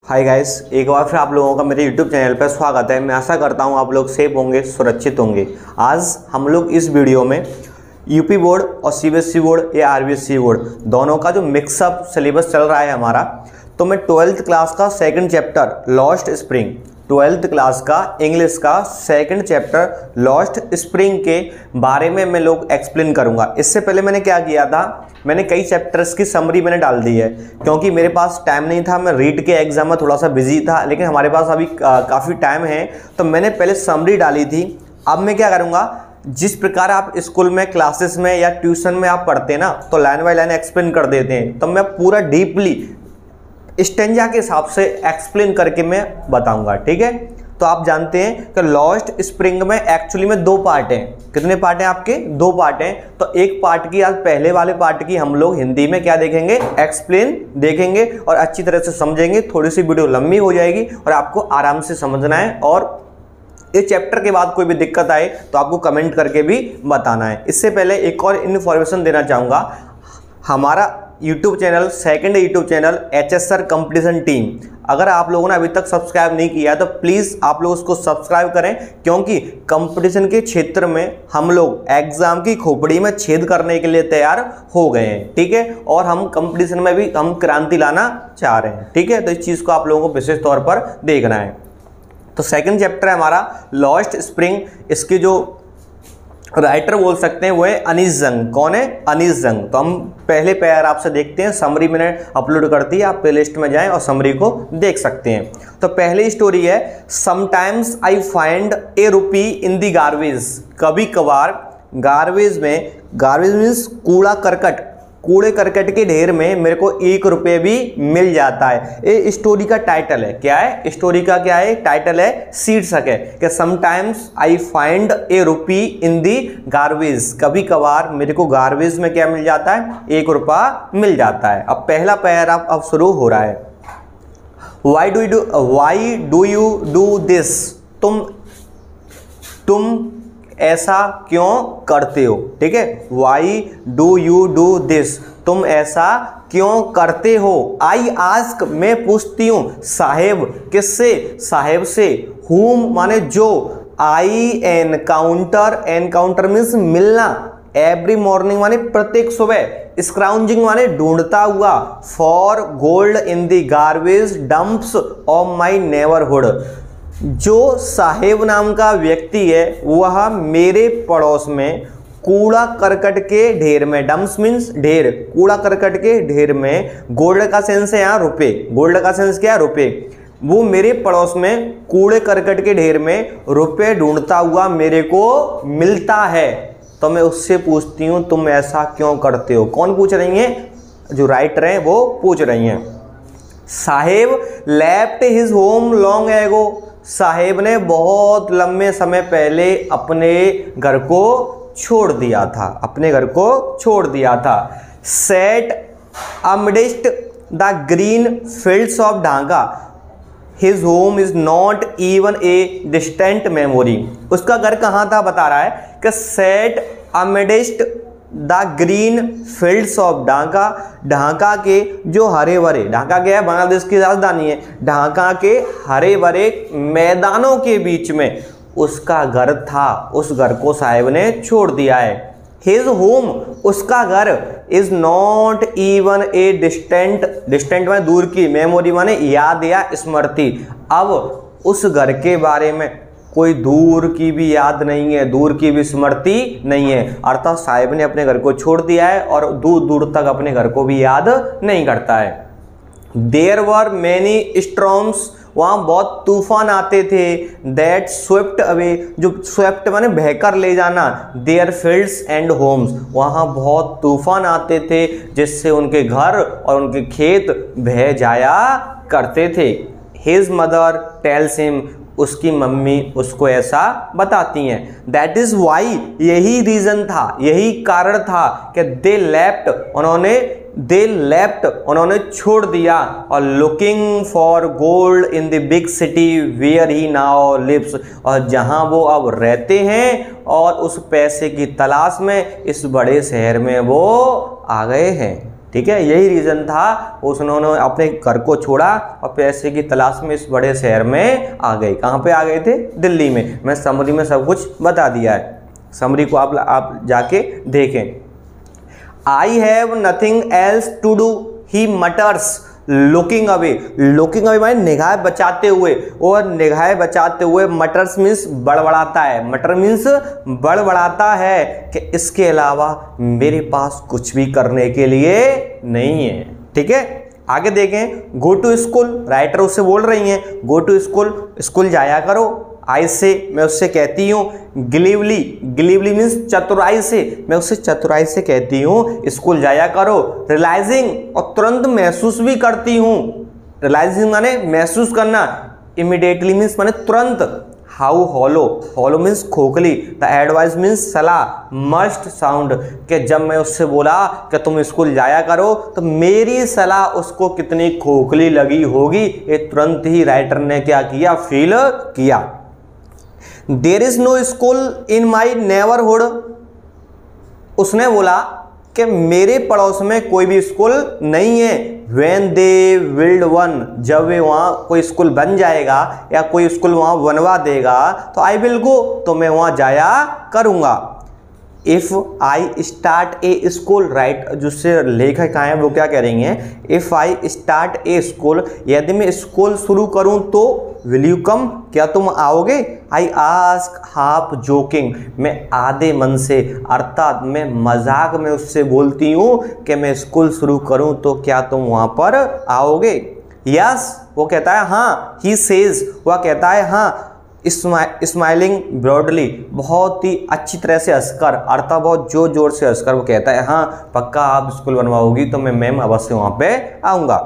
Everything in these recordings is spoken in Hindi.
हाय गाइस, एक बार फिर आप लोगों का मेरे YouTube चैनल पर स्वागत है। मैं आशा करता हूँ आप लोग सेफ होंगे, सुरक्षित होंगे। आज हम लोग इस वीडियो में यूपी बोर्ड और सीबीएसई बोर्ड या आरबीएसई बोर्ड दोनों का जो मिक्सअप सिलेबस चल रहा है हमारा, तो मैं 12th क्लास का second chapter lost spring, 12th class का इंग्लिश का सेकंड चैप्टर लॉस्ट स्प्रिंग के बारे में मैं लोग एक्सप्लेन करूंगा। इससे पहले मैंने क्या किया था, मैंने कई चैप्टर्स की समरी मैंने डाल दी है, क्योंकि मेरे पास टाइम नहीं था। मैं रीड के एग्जाम में थोड़ा सा बिजी था, लेकिन हमारे पास अभी काफ़ी टाइम है, तो मैंने पहले समरी डाली थी। अब मैं क्या करूँगा, जिस प्रकार आप स्कूल में, क्लासेस में या ट्यूशन में आप पढ़ते हैं ना, तो लाइन बाय लाइन एक्सप्लेन कर देते हैं, तो मैं पूरा डीपली स्टेंजा के हिसाब से एक्सप्लेन करके मैं बताऊंगा। ठीक है, तो आप जानते हैं कि लॉस्ट स्प्रिंग में एक्चुअली में दो पार्ट हैं। कितने पार्ट हैं आपके? दो पार्ट हैं। तो एक पार्ट की, आज पहले वाले पार्ट की हम लोग हिंदी में क्या देखेंगे, एक्सप्लेन देखेंगे और अच्छी तरह से समझेंगे। थोड़ी सी वीडियो लंबी हो जाएगी और आपको आराम से समझना है, और इस चैप्टर के बाद कोई भी दिक्कत आए तो आपको कमेंट करके भी बताना है। इससे पहले एक और इन्फॉर्मेशन देना चाहूँगा, हमारा YouTube channel, second YouTube channel HSR competition team, अगर आप लोगों ने अभी तक सब्सक्राइब नहीं किया है तो प्लीज़ आप लोग उसको सब्सक्राइब करें, क्योंकि कंपटीशन के क्षेत्र में हम लोग एग्जाम की खोपड़ी में छेद करने के लिए तैयार हो गए हैं। ठीक है, और हम कंपटीशन में भी हम क्रांति लाना चाह रहे हैं। ठीक है, तो इस चीज़ को आप लोगों को विशेष तौर पर देखना है। तो सेकेंड चैप्टर है हमारा लॉस्ट स्प्रिंग। इसके जो राइटर बोल सकते हैं वो है अनीस जंग। कौन है? अनीस जंग। तो हम पहले पैराग्राफ से देखते हैं, समरी मैंने अपलोड कर दी, आप प्लेलिस्ट में जाएं और समरी को देख सकते हैं। तो पहली स्टोरी है, sometimes I find a rupee in the garbage. कभी कभार गार्बेज में, गार्बेज मीन्स कूड़ा करकट, कूड़े करकट के ढेर में मेरे को 1 रुपये भी मिल जाता है। ये स्टोरी का टाइटल है। क्या है स्टोरी का? क्या है टाइटल? है शीर्षक है कि sometimes I find a rupee in the garbage. कभी कभार मेरे को गार्बेज में क्या मिल जाता है? 1 रुपया मिल जाता है। अब पहला पैराग्राफ अब शुरू हो रहा है। Why do you do this? तुम ऐसा क्यों करते हो? ठीक है, why do you do this? तुम ऐसा क्यों करते हो? आई आस्क, मैं पूछती हूँ। साहेब, किससे? साहेब से। हुम माने जो। आई एनकाउंटर, एनकाउंटर मीन्स मिलना। एवरी मॉर्निंग माने प्रत्येक सुबह। स्क्राउंजिंग माने ढूंढता हुआ। For gold in the garbage dumps of my neighbourhood. जो साहेब नाम का व्यक्ति है वह मेरे पड़ोस में कूड़ा करकट के ढेर में, डम्प्स मीन्स ढेर, कूड़ा करकट के ढेर में, गोल्ड का सेंस है यहाँ रुपए, गोल्ड का सेंस क्या है? रुपए। वो मेरे पड़ोस में कूड़े करकट के ढेर में रुपए ढूंढता हुआ मेरे को मिलता है। तो मैं उससे पूछती हूँ तुम ऐसा क्यों करते हो? कौन पूछ रही है? जो राइटर हैं वो पूछ रही हैं। Saheb left his home long ago. Saheb ने बहुत लंबे समय पहले अपने घर को छोड़ दिया था, अपने घर को छोड़ दिया था। Set amidst the green fields of Dhaka, his home is not even a distant memory. उसका घर कहाँ था बता रहा है कि set amidst the green fields of Dhaka, Dhaka के जो हरे भरे, ढाका क्या है? बांग्लादेश की राजधानी है। ढाका के हरे भरे मैदानों के बीच में उसका घर था। उस घर को साहेब ने छोड़ दिया है। हिज होम, उसका घर, is not even a distant, distant माने दूर की, मेमोरी माने याद या स्मृति। अब उस घर के बारे में कोई दूर की भी याद नहीं है, दूर की भी स्मृति नहीं है। अर्थात साहिब ने अपने घर को छोड़ दिया है और दूर दूर तक अपने घर को भी याद नहीं करता है। देयर वर मैनी स्टॉर्म्स, वहाँ बहुत तूफान आते थे। दैट स्वेप्ट अवे, जो स्वेप्ट माने बहकर ले जाना, देयर फील्ड्स एंड होम्स, वहाँ बहुत तूफान आते थे जिससे उनके घर और उनके खेत बह जाया करते थे। हिज मदर टेल्स हिम, उसकी मम्मी उसको ऐसा बताती हैं। दैट इज वाई, यही रीजन था, यही कारण था कि दे लेफ्ट, उन्होंने छोड़ दिया, और looking for gold in the big city where he now lives, और जहां वो अब रहते हैं और उस पैसे की तलाश में इस बड़े शहर में वो आ गए हैं। ठीक है, यही रीज़न था उन्होंने अपने घर को छोड़ा और पैसे की तलाश में इस बड़े शहर में आ गए। कहाँ पे आ गए थे? दिल्ली में। मैं समरी में सब कुछ बता दिया है, समरी को आप जाके देखें। I have nothing else to do he mutters looking away. Looking away माने निगाह बचाते हुए, और निगाह बचाते हुए मटर्स मीन्स बड़बड़ाता है। मटर मीन्स बड़बड़ाता है कि इसके अलावा मेरे पास कुछ भी करने के लिए नहीं है। ठीक है, आगे देखें। गो टू स्कूल, राइटर उससे बोल रही हैं गो टू स्कूल, स्कूल जाया करो। आई से, मैं उससे कहती हूँ। ग्लीवली, ग्लीवली मीन्स चतुराई से, मैं उससे चतुराई से कहती हूँ स्कूल जाया करो। रियलाइजिंग, और तुरंत महसूस भी करती हूँ। रियलाइजिंग माने महसूस करना। इमीडिएटली मीन्स माने तुरंत। हाउ हॉलो, हॉलो मीन्स खोखली। द एडवाइस मीन्स सलाह। मस्ट साउंड, कि जब मैं उससे बोला कि तुम स्कूल जाया करो तो मेरी सलाह उसको कितनी खोखली लगी होगी, ये तुरंत ही राइटर ने क्या किया? फील किया। There is no school in my neighbourhood, उसने बोला कि मेरे पड़ोस में कोई भी स्कूल नहीं है। व्हेन दे बिल्ड वन, जब वे वहाँ कोई स्कूल बन जाएगा या कोई स्कूल वहाँ बनवा देगा तो आई विल गो, तो मैं वहाँ जाया करूँगा। If I start a school, right, जिससे लेखक आए हैं वो क्या कह रही हैं? If I start a school, यदि मैं स्कूल शुरू करूं तो विल यू कम, क्या तुम आओगे? आई आस्क हाफ जोकिंग, मैं आधे मन से अर्थात मैं मजाक में उससे बोलती हूँ कि मैं स्कूल शुरू करूं तो क्या तुम वहाँ पर आओगे? यस, वो कहता है हाँ। ही सेज, वह कहता है हाँ। स्माइलिंग ब्रॉडली, बहुत ही अच्छी तरह से हंसकर, अर्थात बहुत जोर जोर से हंसकर वो कहता है हाँ पक्का आप स्कूल बनवाओगी तो मैं मैम अवश्य वहाँ पे आऊँगा।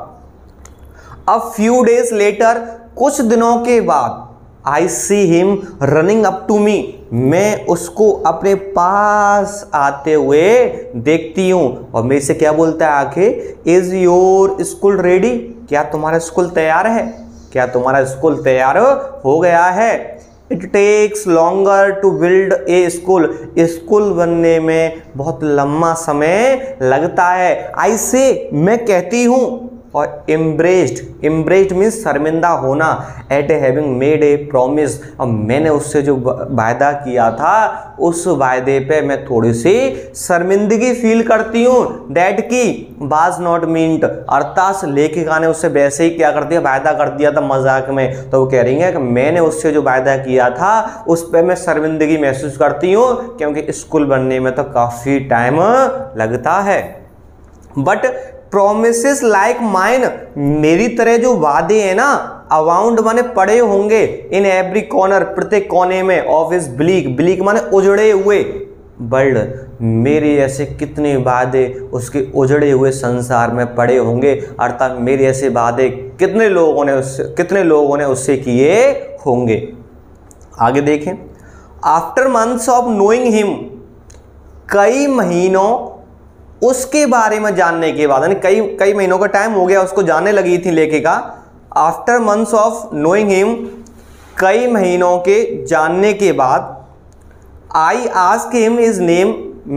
अब फ्यू डेज लेटर, कुछ दिनों के बाद, I see him running up to me, मैं उसको अपने पास आते हुए देखती हूँ और मेरे से क्या बोलता है आखिर? इज योर स्कूल रेडी, क्या तुम्हारा स्कूल तैयार है? क्या तुम्हारा स्कूल तैयार हो गया है? It takes longer to build a school, school बनने में बहुत लंबा समय लगता है। आई से, मैं कहती हूँ। और एम्ब्रेस्ड, एम्ब्रेस्ड मीन्स शर्मिंदा होना। At having made a promise, और मैंने उससे जो वायदा किया था उस वायदे पे मैं थोड़ी सी शर्मिंदगी फील करती हूँ। डैट की वाज नॉट मीन्ट, अर्थात लेखिका ने उससे वैसे ही क्या कर दिया? वायदा कर दिया था मजाक में। तो वो कह रही है कि मैंने उससे जो वायदा किया था उस पर मैं शर्मिंदगी महसूस करती हूँ क्योंकि स्कूल बनने में तो काफ़ी टाइम लगता है। बट प्रोमिसेस लाइक माइन, मेरी तरह जो वादे हैं ना, अवाउंड माने पड़े होंगे, इन एवरी कॉर्नर, प्रत्येक कोने में, ऑफ इस ब्लीक, ब्लीक माने उजड़े हुए, वर्ल्ड, मेरे ऐसे कितने वादे उसके उजड़े हुए संसार में पड़े होंगे, अर्थात मेरे ऐसे वादे कितने लोगों ने उससे किए होंगे। आगे देखें। After months of knowing him, कई महीनों उसके बारे में जानने के बाद, यानी कई महीनों का टाइम हो गया उसको जानने लगी थी लेखिका। After months of knowing him, कई महीनों के जानने के बाद, I ask him his name,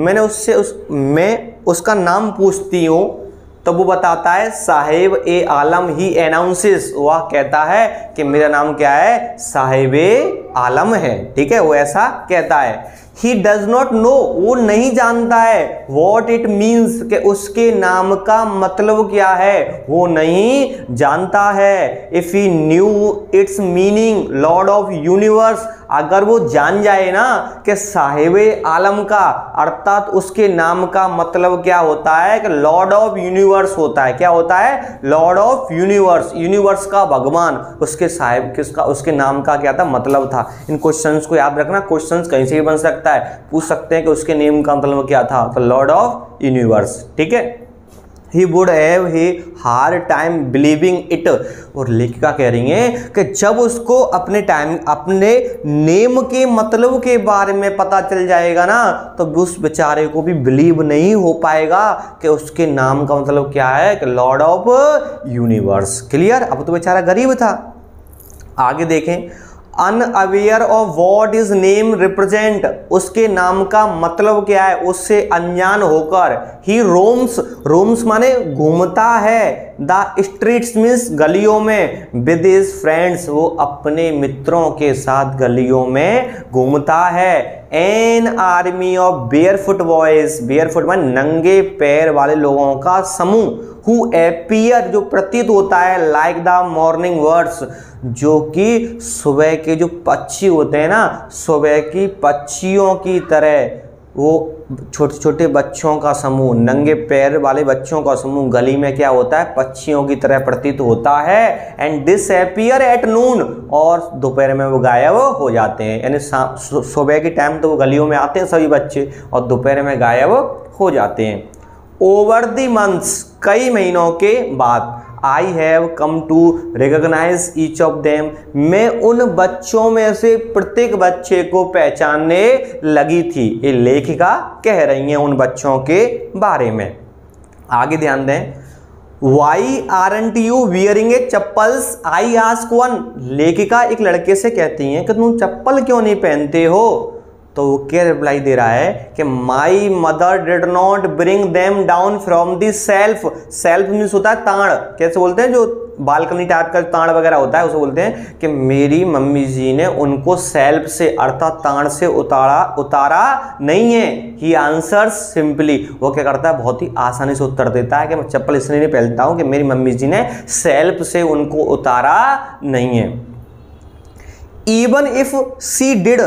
मैं उसका नाम पूछती हूँ तब वो बताता है साहिब ए आलम, ही अनाउंसेस, वह कहता है कि मेरा नाम क्या है? साहिब ए आलम है। ठीक है, वो ऐसा कहता है। ही डज नॉट नो, वो नहीं जानता है। वॉट इट मीन्स, के उसके नाम का मतलब क्या है, वो नहीं जानता है। If he knew its meaning lord of universe, अगर वो जान जाए ना कि साहिबे आलम का अर्थात उसके नाम का मतलब क्या होता है कि लॉर्ड ऑफ यूनिवर्स होता है। क्या होता है? लॉर्ड ऑफ यूनिवर्स, यूनिवर्स का भगवान। उसके साहिब किसका, उसके नाम का क्या था, मतलब था। इन क्वेश्चंस को याद रखना, क्वेश्चंस कहीं से भी बन सकता है, पूछ सकते हैं कि उसके नेम का मतलब क्या था, तो लॉर्ड ऑफ यूनिवर्स। ठीक है। He would have a hard time believing it, और लेखिका कह रही है कि जब उसको अपने नेम के मतलब के बारे में पता चल जाएगा ना तो उस बेचारे को भी बिलीव नहीं हो पाएगा कि उसके नाम का मतलब क्या है, कि लॉर्ड ऑफ यूनिवर्स। क्लियर? अब तो बेचारा गरीब था। आगे देखें। Unaware of what is name represent, उसके नाम का मतलब क्या है, उससे अनजान होकर। ही रोम्स, रोम्स माने घूमता है। द स्ट्रीट्स मीन्स गलियों में। विद हिज फ्रेंड्स, वो अपने मित्रों के साथ गलियों में घूमता है। An army of barefoot boys, barefoot माने नंगे पैर वाले लोगों का समूह। हु एपियर, जो प्रतीत होता है, लाइक द मॉर्निंग बर्ड्स, जो कि सुबह के जो पक्षी होते हैं ना, सुबह की पक्षियों की तरह। वो छोटे छोटे बच्चों का समूह, नंगे पैर वाले बच्चों का समूह गली में क्या होता है, पक्षियों की तरह प्रतीत होता है। एंड डिसअपीयर एट नून, और दोपहर में वो गायब हो जाते हैं। यानी सुबह के टाइम तो वो गलियों में आते हैं सभी बच्चे, और दोपहर में गायब हो जाते हैं। ओवर द मंथ्स, कई महीनों के बाद, I have come to recognise each of them, मैं उन बच्चों में से प्रत्येक बच्चे को पहचानने लगी थी। ये लेखिका कह रही हैं उन बच्चों के बारे में। आगे ध्यान दें, why aren't you wearing a chappals, I ask one, लेखिका एक लड़के से कहती हैं कि तुम चप्पल क्यों नहीं पहनते हो। तो वो क्या रिप्लाई दे रहा है कि my mother did not bring them down from the self. Self means होता है ताड़, कैसे बोलते हैं, जो बालकनी टाइप का ताड़ वगैरह होता है उसे बोलते हैं कि मेरी मम्मी जी ने उनको सेल्फ से अर्थात ताड़ से उतारा नहीं है। ही आंसर्स सिंपली, वो क्या करता है, बहुत ही आसानी से उत्तर देता है कि मैं चप्पल इसलिए नहीं पहनता हूं कि मेरी मम्मी जी ने सेल्फ से उनको उतारा नहीं है। इवन इफ सी डिड,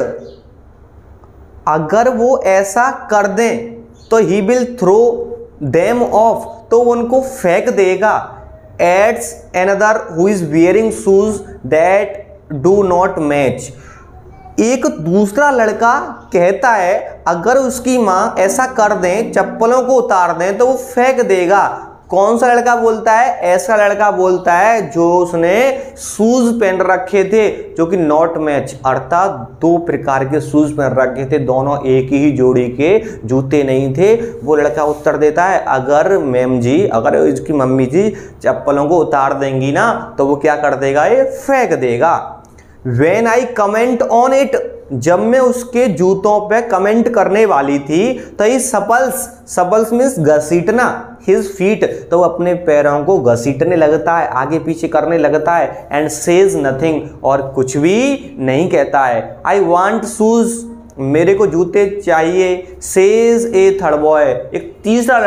अगर वो ऐसा कर दें तो he will throw them off, तो उनको फेंक देगा। Adds another who is wearing shoes that do not match, एक दूसरा लड़का कहता है अगर उसकी माँ ऐसा कर दें, चप्पलों को उतार दें तो वो फेंक देगा। कौन सा लड़का बोलता है, ऐसा लड़का बोलता है जो उसने शूज पहन रखे थे जो कि नॉट मैच, अर्थात दो प्रकार के शूज पहन रखे थे, दोनों एक ही जोड़ी के जूते नहीं थे। वो लड़का उत्तर देता है अगर मैम जी, अगर इसकी मम्मी जी चप्पलों को उतार देंगी ना तो वो क्या कर देगा, ये फेंक देगा। When I comment on it, जब मैं उसके जूतों पे कमेंट करने वाली थी तो ये सपल्स मीन्स घसीटना, हिज फीट, तो वो अपने पैरों को घसीटने लगता है, आगे पीछे करने लगता है। एंड सेज नथिंग, और कुछ भी नहीं कहता है। आई वॉन्ट शूज, मेरे को जूते चाहिए। सेज ए थर्ड बॉय, एक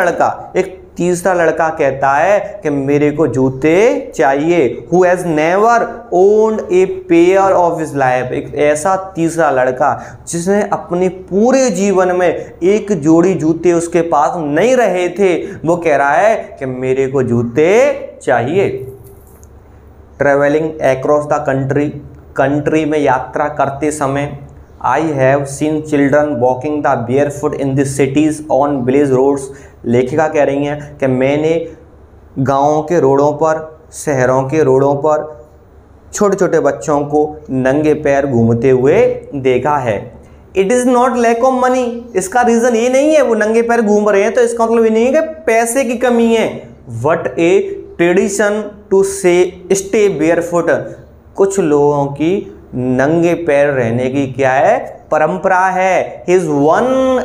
तीसरा लड़का कहता है कि मेरे को जूते चाहिए। Who has never owned a pair of his life, एक ऐसा तीसरा लड़का जिसने अपने पूरे जीवन में एक जोड़ी जूते उसके पास नहीं रहे थे, वो कह रहा है कि मेरे को जूते चाहिए। ट्रेवलिंग अक्रॉस द कंट्री में यात्रा करते समय, I have seen children walking the barefoot in the cities on village roads, लेखिका कह रही हैं कि मैंने गाँवों के रोडों पर, शहरों के रोडों पर छोटे छोटे बच्चों को नंगे पैर घूमते हुए देखा है। It is not lack of money, इसका रीज़न ये नहीं है वो नंगे पैर घूम रहे हैं तो इसका मतलब ये नहीं है कि पैसे की कमी है। What a tradition to stay barefoot, कुछ लोगों की नंगे पैर रहने की क्या है, परंपरा है। हिज वन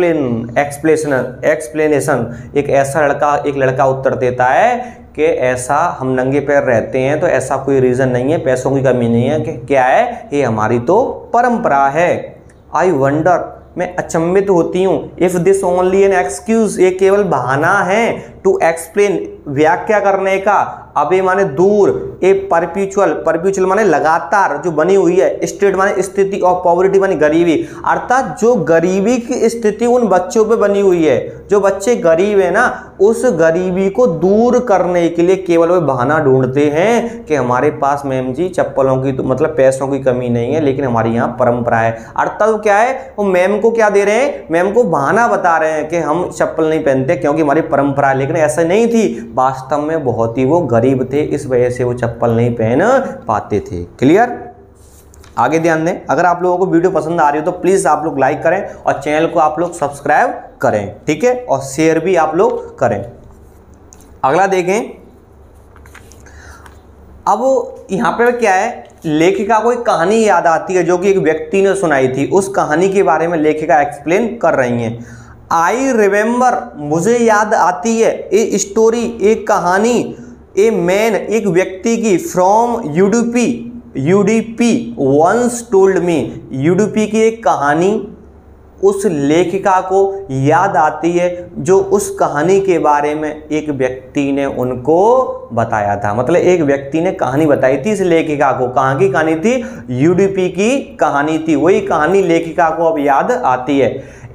एक्सप्लेनेशन, एक लड़का उत्तर देता है कि ऐसा हम नंगे पैर रहते हैं तो ऐसा कोई रीज़न नहीं है, पैसों की कमी नहीं है, कि क्या है, ये हमारी तो परंपरा है। आई वंडर, मैं अचंभित होती हूँ। If this only an excuse, ये केवल बहाना है। टू एक्सप्लेन, व्याख्या करने का। अबे माने दूर, ए परपेचुअल माने लगातार जो बनी हुई है। स्टेट माने स्थिति, और पॉवर्टी माने गरीबी, अर्थात जो गरीबी की स्थिति उन बच्चों पे बनी हुई है, जो बच्चे गरीब है ना, उस गरीबी को दूर करने के लिए केवल वे बहाना ढूंढते हैं कि हमारे पास मैम जी चप्पलों की तो मतलब पैसों की कमी नहीं है, लेकिन हमारी यहाँ परंपरा है। अर्थात वो क्या है, वो मैम को क्या दे रहे हैं, मैम को बहाना बता रहे हैं कि हम चप्पल नहीं पहनते क्योंकि हमारी परंपरा है, लेकिन ऐसा नहीं थी, वास्तव में बहुत ही वो गरीब थे, इस वजह से वो चप्पल नहीं पहन पाते थे। क्लियर? आगे ध्यान दें, अगर आप लोगों को वीडियो पसंद आ रही हो तो प्लीज आप लोग लाइक करें और चैनल को आप लोग सब्सक्राइब करें, ठीक है, और शेयर भी आप लोग करें। अगला देखें, अब यहाँ पे क्या है, लेखिका को एक कहानी याद आती है जो कि एक व्यक्ति ने सुनाई थी। उस कहानी के बारे में लेखिका एक्सप्लेन कर रही हैं। आई रिमेंबर, मुझे याद आती है, ए स्टोरी, एक कहानी, ए मैन, एक व्यक्ति की, from Udupi once told me, Udupi की एक कहानी उस लेखिका को याद आती है जो उस कहानी के बारे में एक व्यक्ति ने उनको बताया था। मतलब एक व्यक्ति ने कहानी बताई थी इस लेखिका को। कहाँ की कहानी थी? यूडीपी की कहानी थी। वही कहानी लेखिका को अब याद आती है।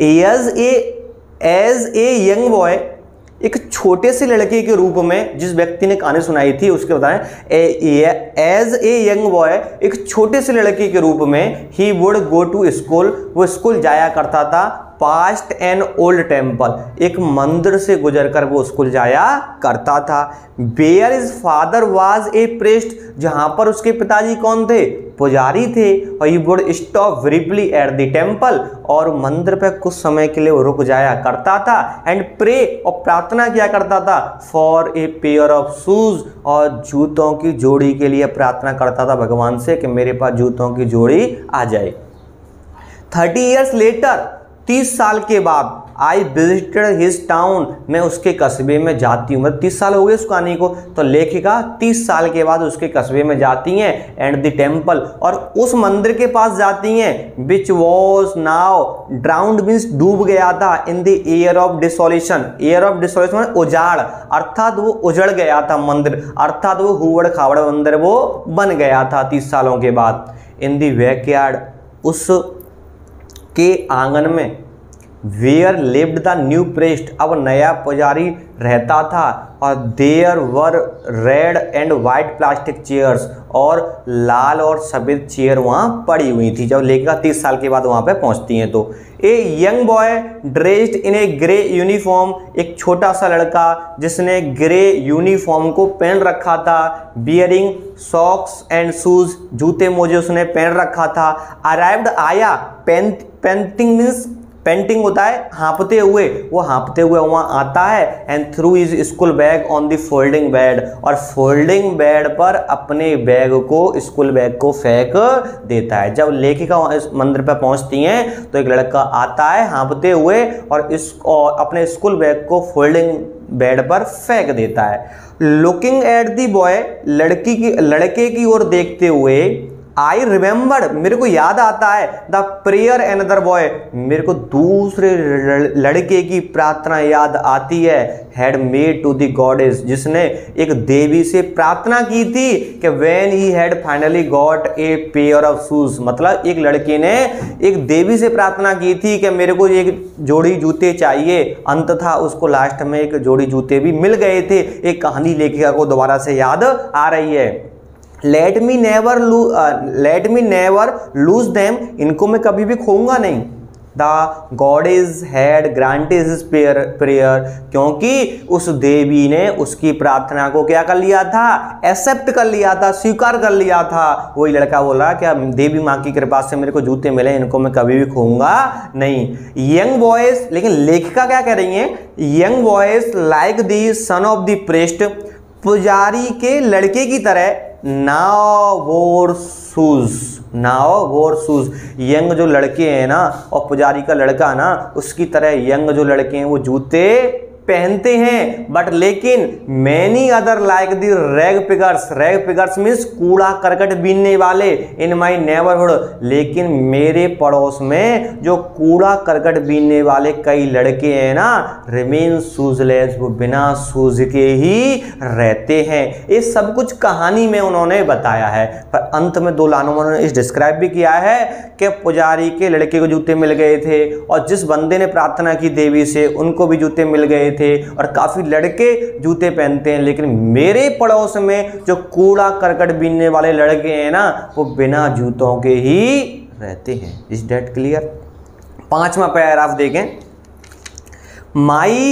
एज ए यंग बॉय, एक छोटे से लड़के के रूप में, जिस व्यक्ति ने कहानी सुनाई थी उसके बताएं, एज ए यंग बॉय, एक छोटे से लड़के के रूप में, he would go to school, वो स्कूल जाया करता था, पास्ट एन ओल्ड टेम्पल, एक मंदिर से गुजरकर वो स्कूल जाया करता था। Where is father was a priest, जहां पर उसके पिताजी कौन थे? पुजारी थे। और he would stop briefly at the temple, और मंदिर पे कुछ समय के लिए वो रुक जाया करता था। एंड प्रे, और प्रार्थना किया करता था, for a pair of shoes, और जूतों की जोड़ी के लिए प्रार्थना करता था भगवान से कि मेरे पास जूतों की जोड़ी आ जाए। 30 years लेटर, 30 साल के बाद, आई विजिटेड हिज टाउन, मैं उसके कस्बे में जाती हूँ। मतलब 30 साल हो गए उस कहानी को, तो लेखिका 30 साल के बाद उसके कस्बे में जाती हैं, एंड द टेम्पल, और उस मंदिर के पास जाती हैं, which was now drowned, means डूब गया था, in the air of dissolution, air of dissolution उजाड़, अर्थात वो उजड़ गया था मंदिर, अर्थात वो हुवड़ खावड़ मंदिर वो बन गया था 30 सालों के बाद। इन द बैकयार्ड, उस के आंगन में, where lived the new priest, अब नया पुजारी रहता था, और there were red and white plastic chairs, और लाल और सफ़ेद चेयर वहाँ पड़ी हुई थी। जब लेखिका 30 साल के बाद वहाँ पे पहुँचती हैं तो a young boy dressed in a grey uniform, एक छोटा सा लड़का जिसने ग्रे यूनिफॉर्म को पहन रखा था, बियरिंग सॉक्स एंड शूज, जूते मोजे उसने पहन रखा था, अराइव्ड, आया, पेंटिंग मीन्स पेंटिंग होता है हाँपते हुए, वो हाँपते हुए वहाँ आता है, and through his school bag on the folding bed, और फोल्डिंग बेड पर अपने बैग को, स्कूल बैग को फेंक देता है। जब लेखिका इस मंदिर पर पहुँचती हैं तो एक लड़का आता है हाँपते हुए और अपने स्कूल बैग को फोल्डिंग बेड पर फेंक देता है। लुकिंग एट द बॉय, लड़के की ओर देखते हुए, आई रिमेंबर्ड, मेरे को याद आता है, द प्रेयर अनदर बॉय, मेरे को दूसरे लड़के की प्रार्थना याद आती है, had made to the goddess, जिसने एक देवी से प्रार्थना की थी कि when he had finally got a pair of shoes, मतलब एक लड़के ने एक देवी से प्रार्थना की थी कि मेरे को एक जोड़ी जूते चाहिए, अंततः उसको लास्ट में एक जोड़ी जूते भी मिल गए थे। एक कहानी लेखिका को दोबारा से याद आ रही है। Let me never lose them, इनको मैं कभी भी खोऊंगा नहीं। The goddess had granted his prayer, क्योंकि उस देवी ने उसकी प्रार्थना को क्या कर लिया था? एक्सेप्ट कर लिया था, स्वीकार कर लिया था। वही लड़का बोल रहा क्या देवी माँ की कृपा से मेरे को जूते मिले, इनको मैं कभी भी खोऊंगा नहीं। यंग बॉयज, लेकिन लेखिका क्या कह रही है? Young boys like the son of the priest, पुजारी के लड़के की तरह, नाउ वोर शूज, यंग जो लड़के हैं ना और पुजारी का लड़का ना, उसकी तरह यंग जो लड़के हैं वो जूते पहनते हैं। बट लेकिन many other like the rag pickers means कूड़ा करकट बीनने वाले, इन माई नेबरहुड, लेकिन मेरे पड़ोस में जो कूड़ा करकट बीनने वाले कई लड़के हैं ना, रिमेन शूजलेस, वो बिना शूज के ही रहते हैं। ये सब कुछ कहानी में उन्होंने बताया है, पर अंत में 2 लाइनों में उन्होंने इस डिस्क्राइब भी किया है कि पुजारी के लड़के को जूते मिल गए थे, और जिस बंदे ने प्रार्थना की देवी से उनको भी जूते मिल गए थे, और काफी लड़के जूते पहनते हैं, लेकिन मेरे पड़ोस में जो कूड़ा करकट बीनने वाले लड़के हैं ना, वो बिना जूतों के ही रहते हैं। Is that clear? 5वां पैराग्राफ देखें। माई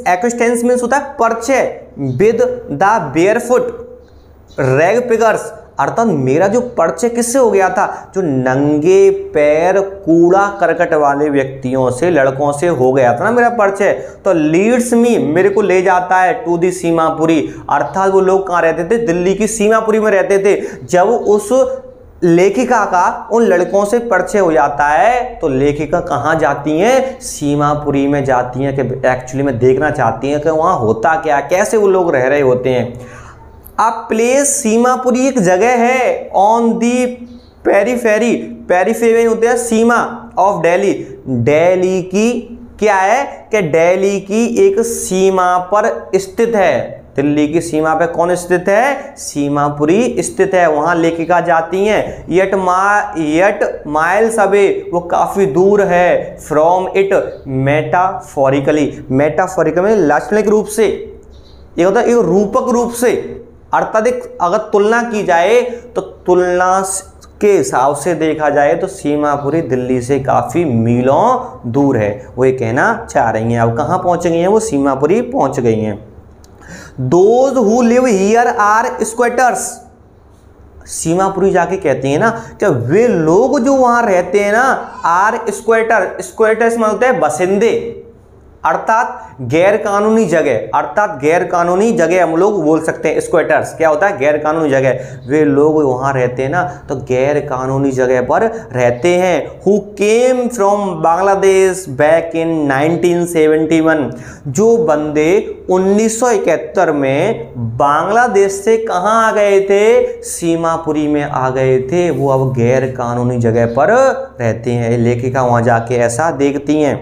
एक्सटेंस मीन्स होता है परिचय, with the barefoot rag pickers, अर्थात मेरा जो परिचय किससे हो गया था, जो नंगे पैर कूड़ा करकट वाले व्यक्तियों से, लड़कों से हो गया था ना मेरा परिचय। तो लीड्स मी, मेरे को ले जाता है टू दी सीमापुरी, अर्थात वो लोग कहाँ रहते थे, दिल्ली की सीमापुरी में रहते थे। जब उस लेखिका का उन लड़कों से परिचय हो जाता है तो लेखिका कहाँ जाती हैं, सीमापुरी में जाती हैं, कि एक्चुअली में देखना चाहती हैं कि वहाँ होता क्या, कैसे वो लोग रह रहे होते हैं। अब प्लेस, सीमापुरी एक जगह है, ऑन दी पेरीफेरी, पेरीफेरी होते हैं सीमा ऑफ दिल्ली, दिल्ली की क्या है कि दिल्ली की एक सीमा पर स्थित है। दिल्ली की सीमा पे कौन स्थित है, सीमापुरी स्थित है, वहां लेखिका जाती हैं। यट माइल्स अवे, वो काफी दूर है, फ्रॉम इट, मेटाफोरिकली, मेटाफोरिकली लाक्षणिक रूप से, ये होता है एक रूपक रूप से, अर्थात अगर तुलना की जाए तो तुलना के हिसाब से देखा जाए तो सीमापुरी दिल्ली से काफी मीलों दूर है, वो ये कहना चाह रही हैं। अब कहाँ पहुंच गई हैं, वो सीमापुरी पहुंच गई हैं। Those who live here are squatters, Seemapuri जाके कहती है ना कि वे लोग जो वहां रहते हैं ना, आर स्क्वेटर, स्क्वेटर्स में होते हैं बसिंदे, अर्थात गैर कानूनी जगह, अर्थात गैर कानूनी जगह हम लोग बोल सकते हैं। स्क्वेटर्स क्या होता है, गैर कानूनी जगह, वे लोग वहां रहते हैं ना तो गैर कानूनी जगह पर रहते हैं। Who came from Bangladesh back in 1971, जो बंदे 1971 में बांग्लादेश से कहां आ गए थे, सीमापुरी में आ गए थे, वो अब गैर कानूनी जगह पर रहते हैं। लेखिका वहां जाके ऐसा देखती हैं।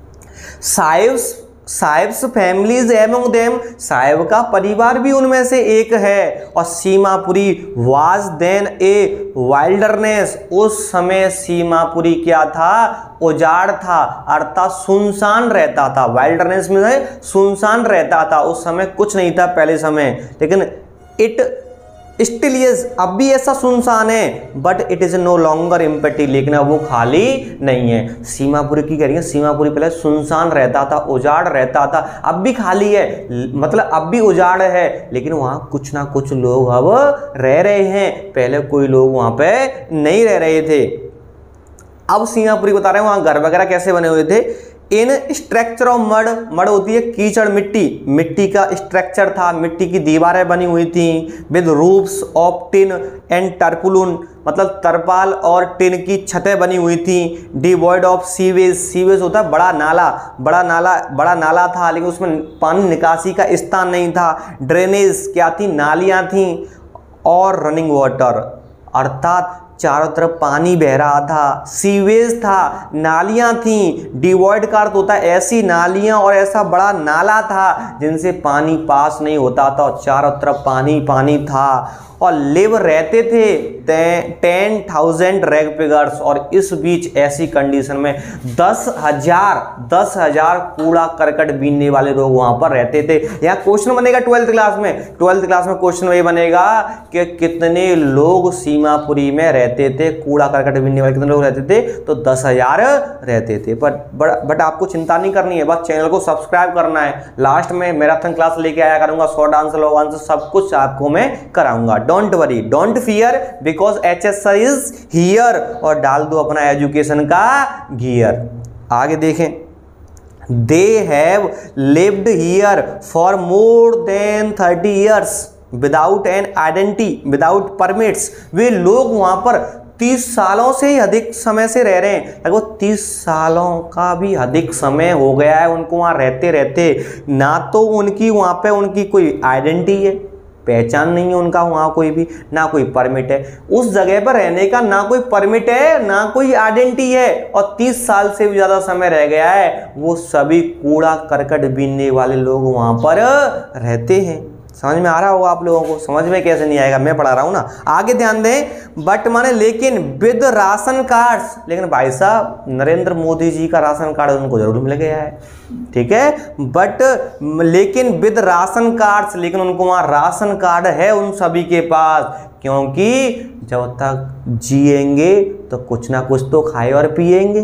Saheb's families among them, Saheb का परिवार भी उनमें से एक है। और Seemapuri was then a wilderness, उस समय सीमापुरी क्या था, उजाड़ था, अर्थात सुनसान रहता था। वाइल्डरनेस में सुनसान रहता था, उस समय कुछ नहीं था पहले समय, लेकिन इट स्टिल इज, अब भी ऐसा सुनसान है, but it is no longer empty, लेकिन अब वो खाली नहीं है। सीमापुरी की कह रही है, सीमापुरी पहले सुनसान रहता था, उजाड़ रहता था, अब भी खाली है, मतलब अब भी उजाड़ है, लेकिन वहां कुछ ना कुछ लोग अब रह रहे हैं, पहले कोई लोग वहां पे नहीं रह रहे थे। अब सीमापुरी बता रहे हैं वहां घर वगैरह कैसे बने हुए थे। In structure of mud, mud होती है कीचड़, मिट्टी, मिट्टी का स्ट्रक्चर था, मिट्टी की दीवारें बनी हुई थी। With roofs of tin and tarpaulin, मतलब तरपाल और टिन की छतें बनी हुई थी। डिवॉइड ऑफ सीवेज, सीवेज होता है बड़ा नाला, बड़ा नाला था, लेकिन उसमें पानी निकासी का स्थान नहीं था। ड्रेनेज क्या थी, नालियां थी। और रनिंग वाटर, अर्थात चारों तरफ पानी बह रहा था। सीवेज था, नालियां थी। डिवॉइड का अर्थ होता है ऐसी नालियां और ऐसा बड़ा नाला था जिनसे पानी पास नहीं होता था और चारों तरफ पानी पानी था। और लिव रहते थे 10,000 रैग पिगर्स, और इस बीच ऐसी कंडीशन में 10,000 कूड़ा करकट बीनने वाले लोग वहां पर रहते थे। यहाँ क्वेश्चन बनेगा 12th क्लास में, 12th क्लास में क्वेश्चन ये बनेगा कि कितने लोग सीमापुरी में रहते थे, कूड़ा करकट बीनने वाले कितने लोग रहते थे, तो 10,000 रहते थे। बट आपको चिंता नहीं करनी है, बस चैनल को सब्सक्राइब करना है। लास्ट में मैराथन क्लास लेके आया करूंगा, शॉर्ट आंसर, लॉन्ग आंसर, सब कुछ आपको मैं कराऊंगा। Don't worry, don't fear, because HSR is here, और डाल दो अपना एजुकेशन का गियर। आगे देखें, they have lived here for more than 30 years without an identity, without permits. वे लोग वहां पर 30 सालों से ही अधिक समय से रह रहे हैं, लगभग 30 सालों का भी अधिक समय हो गया है उनको वहां रहते रहते। ना तो उनकी वहां पे उनकी कोई आइडेंटिटी है, पहचान नहीं है उनका वहां कोई भी, ना कोई परमिट है उस जगह पर रहने का, ना कोई परमिट है ना कोई आइडेंटिटी है, और 30 साल से भी ज्यादा समय रह गया है। वो सभी कूड़ा करकट बीनने वाले लोग वहां पर रहते हैं। समझ में आ रहा होगा आप लोगों को, समझ में कैसे नहीं आएगा, मैं पढ़ा रहा हूं ना। आगे ध्यान दें, बट माने लेकिन विद राशन कार्ड्स, लेकिन भाई साहब नरेंद्र मोदी जी का राशन कार्ड उनको जरूर मिल गया है, ठीक है, बट लेकिन विद राशन कार्ड्स, लेकिन उनको वहां राशन कार्ड है उन सभी के पास, क्योंकि जब तक जिएंगे तो कुछ ना कुछ तो खाए और पिएंगे। तो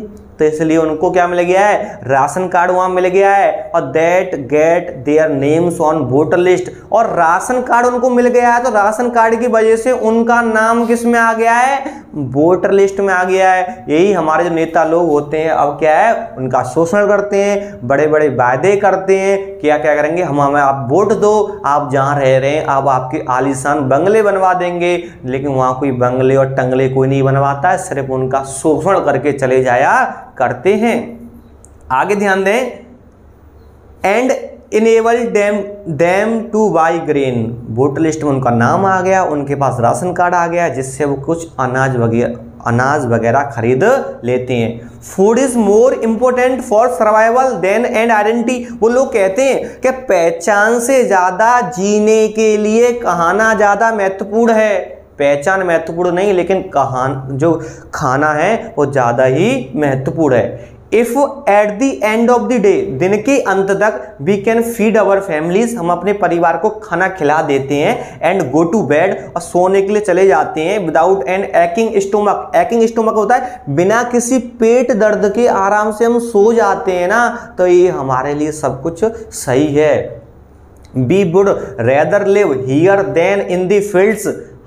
तो इसलिए उनको क्या मिल गया है, राशन कार्ड वहां मिल गया है। और that get their names on voter list, और राशन कार्ड उनको मिल गया है तो राशन कार्ड की वजह से उनका नाम किस में आ गया है, वोटर लिस्ट में आ गया है। यही हमारे जो नेता लोग होते हैं अब क्या है, उनका शोषण करते हैं, बड़े बड़े वायदे करते हैं, क्या क्या करेंगे, हमें आप वोट दो, आप जहां रह रहे हैं आप आपके आलीशान बंगले बनवा देंगे, लेकिन वहां कोई बंगले और टंगले कोई नहीं बनवाता है, सिर्फ उनका शोषण करके चले जाया करते हैं। आगे ध्यान दें, and enable them to buy grain, voter list में उनका नाम आ गया, उनके पास राशन कार्ड आ गया जिससे वो कुछ अनाज वगैरह खरीद लेते हैं। Food is more important for survival than and identity, वो लोग कहते हैं कि पहचान से ज्यादा जीने के लिए खाना ज्यादा महत्वपूर्ण है। पहचान महत्वपूर्ण नहीं, लेकिन जो खाना है वो ज्यादा ही महत्वपूर्ण है। If at the end of the day, दिन के अंत तक we can feed our families, हम अपने परिवार को खाना खिला देते हैं, एंड गो टू बेड, और सोने के लिए चले जाते हैं, without an aching stomach, aching stomach होता है बिना किसी पेट दर्द के आराम से हम सो जाते हैं ना, तो ये हमारे लिए सब कुछ सही है। We would rather live here than in the fields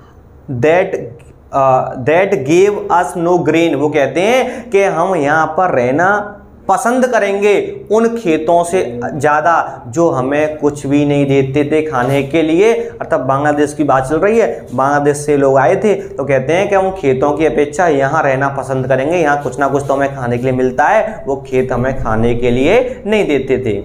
that gave us no grain, वो कहते हैं कि हम यहाँ पर रहना पसंद करेंगे उन खेतों से ज़्यादा जो हमें कुछ भी नहीं देते थे खाने के लिए। अर्थात बांग्लादेश की बात चल रही है, बांग्लादेश से लोग आए थे तो कहते हैं कि हम खेतों की अपेक्षा यहाँ रहना पसंद करेंगे, यहाँ कुछ ना कुछ तो हमें खाने के लिए मिलता है, वो खेत हमें खाने के लिए नहीं देते थे।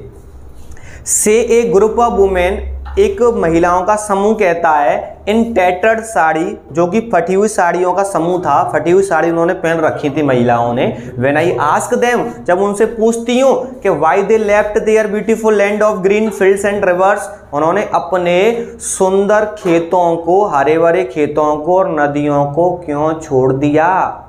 से ए ग्रुप ऑफ वुमेन, एक महिलाओं का समूह कहता है, इन टैटर्ड साड़ी, जो कि फटी हुई साड़ियों का समूह था, फटी हुई साड़ी उन्होंने पहन रखी थी महिलाओं ने। व्हेन आई आस्क देम, जब उनसे पूछती हूँ कि why they left their beautiful land of green fields and rivers, उन्होंने अपने सुंदर खेतों को, हरे भरे खेतों को और नदियों को क्यों छोड़ दिया।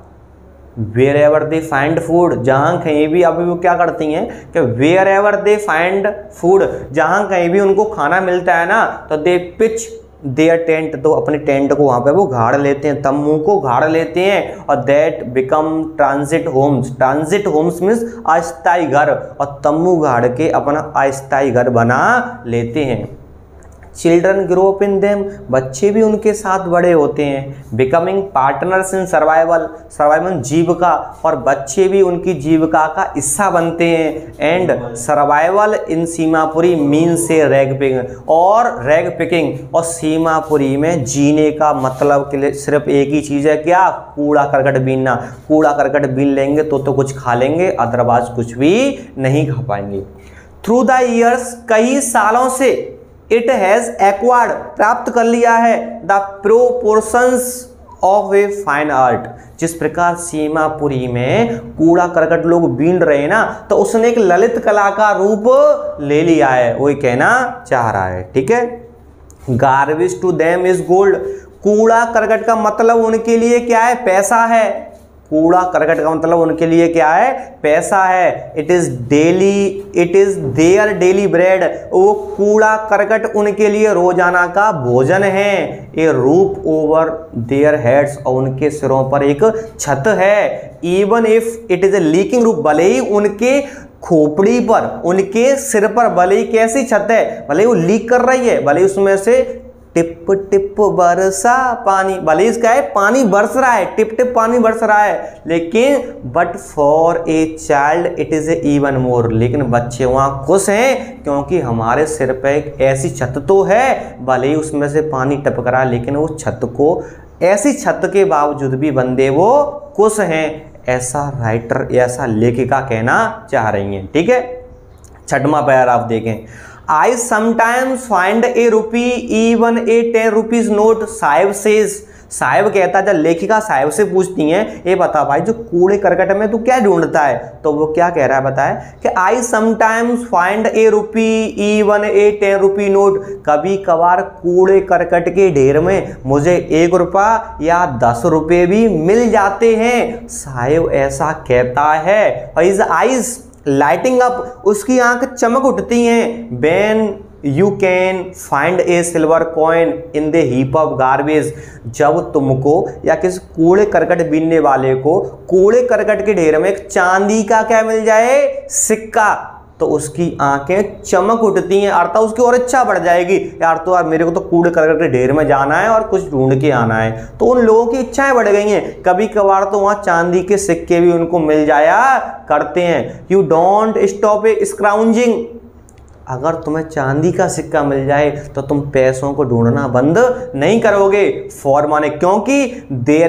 Wherever they find food, जहाँ कहीं भी, अभी वो क्या करती हैं कि wherever they find food, जहाँ कहीं भी उनको खाना मिलता है ना तो दे पिच देयर टेंट, तो अपने टेंट को वहाँ पे वो गाड़ लेते हैं, तम्बू को गाड़ लेते हैं। और that become transit homes, transit homes means अस्थायी घर, और तम्बू गाड़ के अपना अस्थायी घर बना लेते हैं। Children grow up in them, बच्चे भी उनके साथ बड़े होते हैं। Becoming partners in survival, survival जीविका, और बच्चे भी उनकी जीविका का हिस्सा बनते हैं। And survival in Seemapuri mean से रैग पिकिंग, और रैग पिकिंग और सीमापुरी में जीने का मतलब के लिए सिर्फ एक ही चीज़ है, क्या, कूड़ा करकट बीनना। कूड़ा करकट बीन लेंगे तो कुछ खा लेंगे, अदरवाइज कुछ भी नहीं खा पाएंगे। थ्रू द ईयर्स, कई सालों से, इट हैज एक्वायर्ड, प्राप्त कर लिया है, the proportions of a fine art, जिस प्रकार सीमापुरी में कूड़ा करकट लोग बीन रहे हैं ना, तो उसने एक ललित कला का रूप ले लिया है, वही कहना चाह रहा है। ठीक है, garbage to them is gold, कूड़ा करकट का मतलब उनके लिए क्या है, पैसा है। कूड़ा करकट का मतलब उनके लिए क्या है, पैसा है। It is their daily bread, वो कूड़ा करकट उनके लिए रोजाना का भोजन है। A roof over their heads, और उनके सिरों पर एक छत है। Even if it is a leaking roof, भले ही उनके खोपड़ी पर, उनके सिर पर भले ही कैसी छत है, भले ही वो लीक कर रही है, भले ही उसमें से टिप टिप बरसा पानी, भले इसका है पानी बरस रहा है, टिप टिप पानी बरस रहा है, लेकिन but for a child it is even more, लेकिन बच्चे वहाँ खुश हैं क्योंकि हमारे सिर पे एक ऐसी छत तो है, भले ही उसमें से पानी टपक रहा है, लेकिन वो छत को, ऐसी छत के बावजूद भी बंदे वो खुश हैं। ऐसा राइटर, ऐसा लेखिका कहना चाह रही हैं। ठीक है, 6वां पैराग्राफ देखें। I sometimes find a rupee even a 10 rupees note, Saheb says, Saheb कहता है, जब लेखिका साहिब से पूछती हैं, ये बता भाई जो कूड़े करकट में तू क्या ढूंढता है, तो वो क्या कह रहा है बताए कि I sometimes find a rupee even a 10 rupee note, कभी कभार कूड़े करकट के ढेर में मुझे 1 रुपया या 10 रुपये भी मिल जाते हैं। साहिब ऐसा कहता है। और his eyes लाइटिंग अप, उसकी आंख चमक उठती हैं। You can find a silver coin in the heap of garbage. जब तुमको या किसी कूड़े करकट बीनने वाले को कूड़े करकट के ढेर में एक चांदी का क्या मिल जाए, सिक्का, तो उसकी आंखें चमक उठती हैं, अर्थात उसकी और इच्छा बढ़ जाएगी, यार तो यार मेरे को तो कूड़े करकट के ढेर में जाना है और कुछ ढूंढ के आना है। तो उन लोगों की इच्छाएं बढ़ गई हैं। कभी कभार तो वहां चांदी के सिक्के भी उनको मिल जाया करते हैं। You don't stop a scrounging. अगर तुम्हें चांदी का सिक्का मिल जाए तो तुम पैसों को ढूंढना बंद नहीं करोगे। फॉर माने क्योंकि there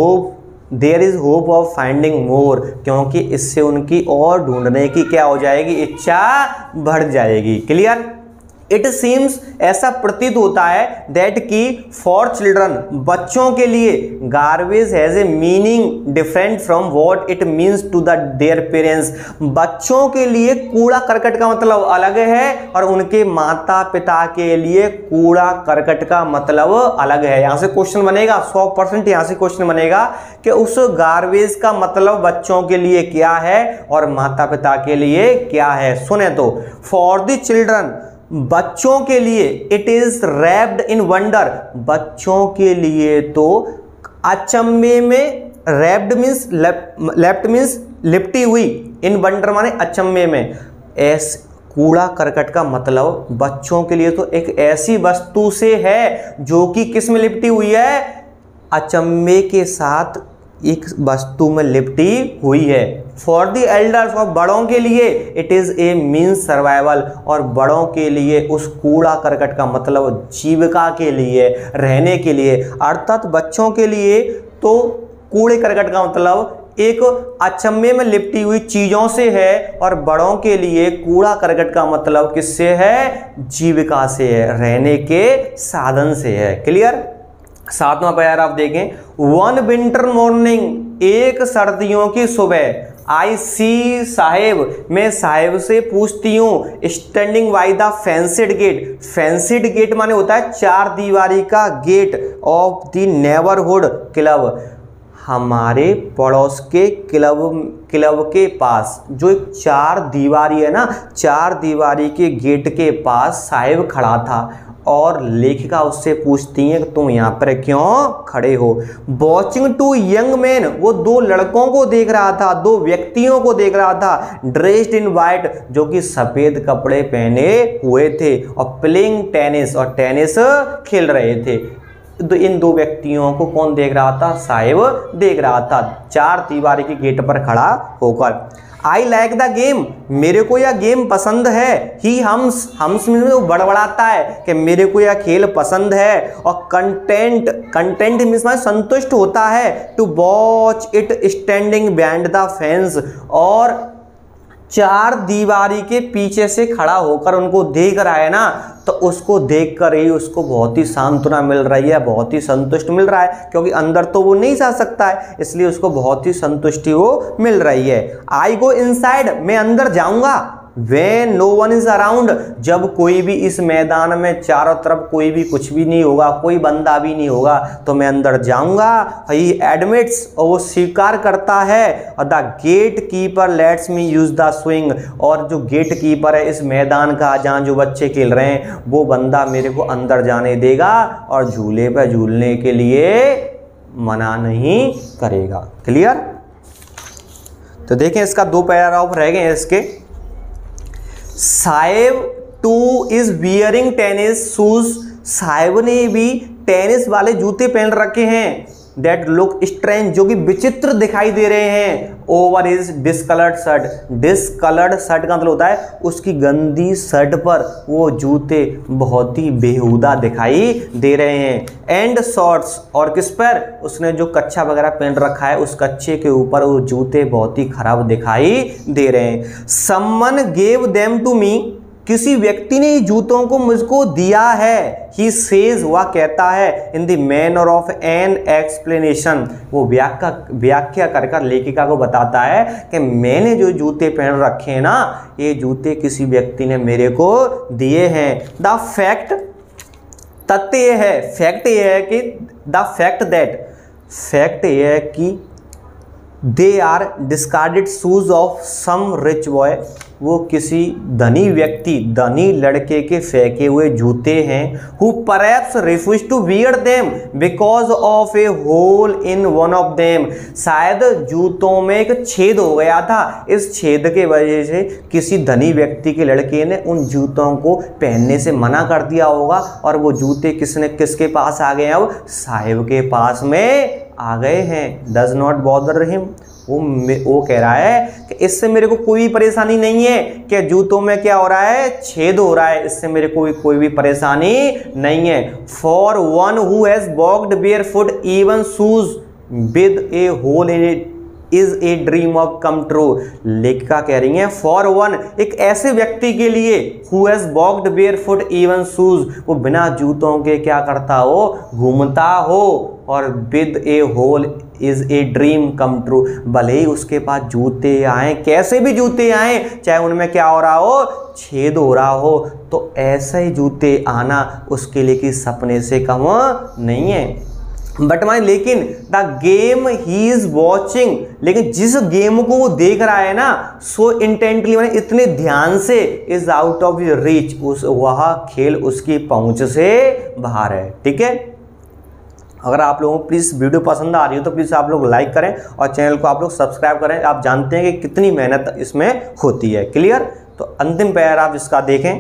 is hope of finding more, क्योंकि इससे उनकी और ढूंढने की क्या हो जाएगी, इच्छा बढ़ जाएगी। क्लियर। इट सीम्स, ऐसा प्रतीत होता है, दैट की फॉर चिल्ड्रन, बच्चों के लिए garbage has a meaning different from what it means to their parents. बच्चों के लिए कूड़ा करकट का मतलब अलग है और उनके माता पिता के लिए कूड़ा करकट का मतलब अलग है। यहां से क्वेश्चन बनेगा 100%, यहां से क्वेश्चन बनेगा कि उस गार्बेज का मतलब बच्चों के लिए क्या है और माता पिता के लिए क्या है। सुने तो, फॉर द चिल्ड्रन, बच्चों के लिए, it is wrapped in wonder, बच्चों के लिए तो अचंभे में, रैप्ड मीन्स लेफ्ट मीन्स लिपटी हुई, इन वंडर माने अचंभे में। कूड़ा करकट का मतलब बच्चों के लिए तो एक ऐसी वस्तु से है जो कि किस में लिपटी हुई है, अचंभे के साथ एक वस्तु में लिपटी हुई है। फॉर द एल्डर्स, और बड़ों के लिए, it is a means survival, और बड़ों के लिए उस कूड़ा करकट का मतलब जीविका के लिए, रहने के लिए। अर्थात बच्चों के लिए तो कूड़े करकट का मतलब एक अचंभे में लिपटी हुई चीजों से है और बड़ों के लिए कूड़ा करकट का मतलब किससे है, जीविका से है, रहने के साधन से है। क्लियर। 7वां पैरा आप देखें, वन विंटर मॉर्निंग, एक सर्दियों की सुबह, आई सी साहेब, मैं साहेब से पूछती हूँ, standing by the fenced gate, fenced gate माने होता है चार दीवारी का gate, of the neighbourhood club, हमारे पड़ोस के क्लब के पास। जो एक चार दीवारी है ना, चार दीवारी के गेट के पास साहेब खड़ा था और लेखिका उससे पूछती है कि तुम यहाँ पर क्यों खड़े हो। वॉचिंग टू यंग मैन, वो दो लड़कों को देख रहा था, दो व्यक्तियों को देख रहा था, ड्रेस्ड इन वाइट, जो कि सफेद कपड़े पहने हुए थे, और प्लेइंग टेनिस, और टेनिस खेल रहे थे। तो इन दो व्यक्तियों को कौन देख रहा था, साहेब देख रहा था, चार दीवारी के गेट पर खड़ा होकर। आई लाइक द गेम, मेरे को यह गेम पसंद है। ही हम्स में बड़बड़ाता है कि मेरे को यह खेल पसंद है। और कंटेंट मीन्स संतुष्ट होता है। To watch it standing behind the fence, और चार दीवारी के पीछे से खड़ा होकर उनको देख रहा है ना, तो उसको देखकर ही उसको बहुत ही सांत्वना मिल रही है, बहुत ही संतुष्ट मिल रहा है, क्योंकि अंदर तो वो नहीं जा सकता है, इसलिए उसको बहुत ही संतुष्टि वो मिल रही है। आई गो इनसाइड, मैं अंदर जाऊंगा। When no one is around, जब कोई भी इस मैदान में चारों तरफ कोई भी कुछ भी नहीं होगा, कोई बंदा भी नहीं होगा, तो मैं अंदर जाऊंगा। He admits, और वो स्वीकार करता है। और the gatekeeper lets me use the swing, और जो गेट कीपर है इस मैदान का जहाँ जो बच्चे खेल रहे हैं, वो बंदा मेरे को अंदर जाने देगा और झूले पर झूलने के लिए मना नहीं करेगा। क्लियर। तो देखें इसका दो पैराग्राफ रह गए हैं इसके। Saheb too is wearing tennis shoes, Saheb ने भी टेनिस वाले जूते पहन रखे हैं। दैट लुक स्ट्रेंज, जो कि विचित्र दिखाई दे रहे हैं। Over is discoloured shirt, discoloured shirt का मतलब होता है उसकी गंदी शर्ट पर वो जूते बहुत ही बेहुदा दिखाई दे रहे हैं। एंड शॉर्ट्स, और किस पर, उसने जो कच्छा वगैरह पहन रखा है उस कच्छे के ऊपर वो जूते बहुत ही खराब दिखाई दे रहे हैं। Someone gave them to me, किसी व्यक्ति ने जूतों को मुझको दिया है। ही सेज, वह कहता है, in the manner of an explanation, वो व्याख्या कर लेखिका को बताता है कि मैंने जो जूते पहन रखे हैं ना, ये जूते किसी व्यक्ति ने मेरे को दिए हैं। द फैक्ट, तथ्य ये है, फैक्ट ये है कि द फैक्ट दैट, फैक्ट ये है कि they are discarded shoes of some rich boy, वो किसी धनी व्यक्ति, धनी लड़के के फेंके हुए जूते हैं। Who perhaps refused to wear them because of a hole in one of them, शायद जूतों में एक छेद हो गया था, इस छेद के वजह से किसी धनी व्यक्ति के लड़के ने उन जूतों को पहनने से मना कर दिया होगा और वो जूते किसके पास आ गए हैं, अब साहिब के पास में आ गए हैं। डज नॉट बॉदर हिम, वो कह रहा है कि इससे मेरे को कोई परेशानी नहीं है कि जूतों में क्या हो रहा है, छेद हो रहा है, इससे मेरे को कोई भी परेशानी नहीं है। For one who has walked barefoot even shoes with a hole in it is a dream of come true. लेखिका कह रही है फॉर वन, एक ऐसे व्यक्ति के लिए, who has walked barefoot even shoes, वो बिना जूतों के क्या करता हो, घूमता हो, और with a hole is a dream come true, भले ही उसके पास जूते आए, कैसे भी जूते आए, चाहे उनमें क्या हो रहा हो, छेद हो रहा हो, तो ऐसे ही जूते आना उसके लिए कि सपने से कम नहीं है। बट माई, लेकिन the game he is watching, लेकिन जिस गेम को वो देख रहा है ना, सो इंटेंटली, मैंने इतने ध्यान से, इज आउट ऑफ रीच, वह खेल उसकी पहुंच से बाहर है। ठीक है, अगर आप लोगों को प्लीज़ वीडियो पसंद आ रही हो तो प्लीज़ आप लोग लाइक करें और चैनल को आप लोग सब्सक्राइब करें। आप जानते हैं कि कितनी मेहनत इसमें होती है। क्लियर? तो अंतिम पैराग्राफ इसका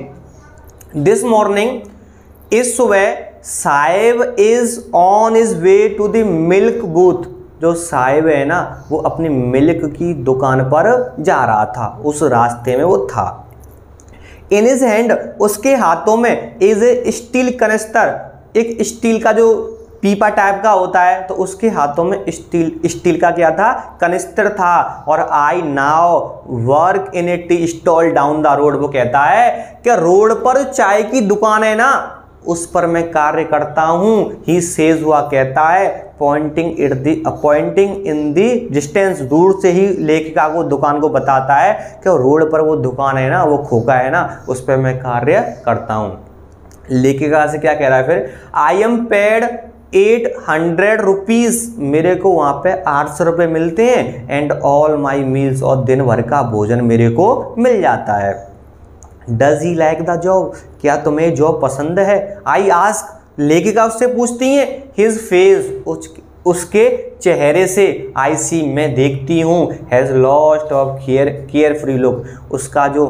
देखें। दिस मॉर्निंग, इस सुबह, Saheb is on his way to the milk booth, जो साहिब है ना वो अपनी मिल्क की दुकान पर जा रहा था, उस रास्ते में वो था। इन हिज हैंड, उसके हाथों में, इज ए स्टील कनेस्टर, एक स्टील का जो पीपा टाइप का होता है, तो उसके हाथों में स्टील का क्या था, कनिस्टर था। और I now work in a tea stall down the road, वो कहता है कि रोड पर चाय की दुकान है ना, उस पर मैं कार्य करता हूँ। ही सेज, हुआ कहता है, पॉइंटिंग इन दी डिस्टेंस, दूर से ही लेखिका को दुकान को बताता है कि रोड पर वो दुकान है ना, वो खोखा है ना, उस पर मैं कार्य करता हूँ। लेखिका से क्या कह रहा है फिर, आई एम पेड 800 रुपीज़, मेरे को वहाँ पे 800 रुपये मिलते हैं। एंड ऑल माई मील्स, और दिन भर का भोजन मेरे को मिल जाता है। Does he like the job, क्या तुम्हें जॉब पसंद है? आई आस्क, लेखिका उससे पूछती है। हिज फेस, उसके चेहरे से, आई सी, मैं देखती हूँ, has lost of carefree look, उसका जो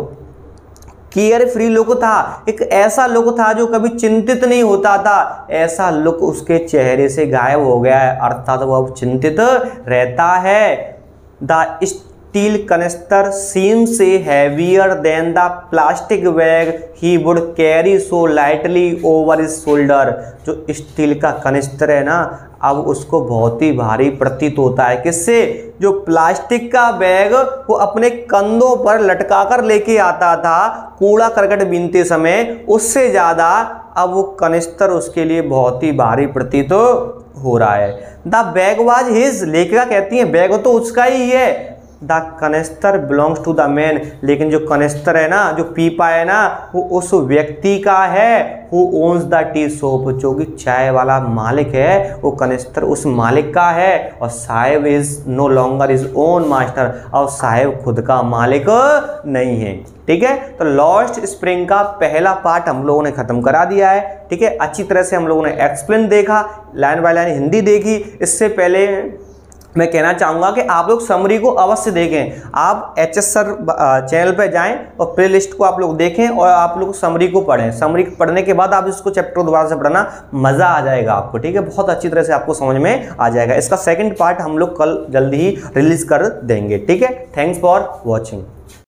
केयर फ्री लुक था, एक ऐसा लुक था जो कभी चिंतित नहीं होता था, ऐसा लुक उसके चेहरे से गायब हो गया है, अर्थात वो अब चिंतित रहता है। The steel canister seems heavier than the plastic bag he would carry so lightly over his shoulder, जो स्टील का कनिस्टर है ना, अब उसको बहुत ही भारी प्रतीत होता है। किससे? जो प्लास्टिक का बैग वो अपने कंधों पर लटका कर लेके आता था कूड़ा करकट बीनते समय, उससे ज़्यादा अब वो कनिस्तर उसके लिए बहुत ही भारी प्रतीत हो रहा है। द बैग वाज हिज, लेखिका कहती है बैग तो उसका ही है। The canister belongs to the man, लेकिन जो कनेस्टर है ना, जो पीपा है ना, वो उस व्यक्ति का है। Who owns the tea shop, जो कि चाय वाला मालिक है, वो कनेस्टर उस मालिक का है। और Saheb is no longer his own master, और साहिब खुद का मालिक नहीं है। ठीक है, तो लॉस्ट स्प्रिंग का पहला पार्ट हम लोगों ने खत्म करा दिया है। ठीक है, अच्छी तरह से हम लोगों ने एक्सप्लेन देखा, लाइन बाय लाइन हिंदी देखी। इससे पहले मैं कहना चाहूँगा कि आप लोग समरी को अवश्य देखें। आप एचएस सर चैनल पर जाएं और प्लेलिस्ट को आप लोग देखें और आप लोग समरी को पढ़ें। समरी पढ़ने के बाद आप इसको चैप्टर दोबारा से पढ़ना, मज़ा आ जाएगा आपको। ठीक है, बहुत अच्छी तरह से आपको समझ में आ जाएगा। इसका सेकंड पार्ट हम लोग कल जल्दी ही रिलीज़ कर देंगे। ठीक है, थैंक्स फॉर वॉचिंग।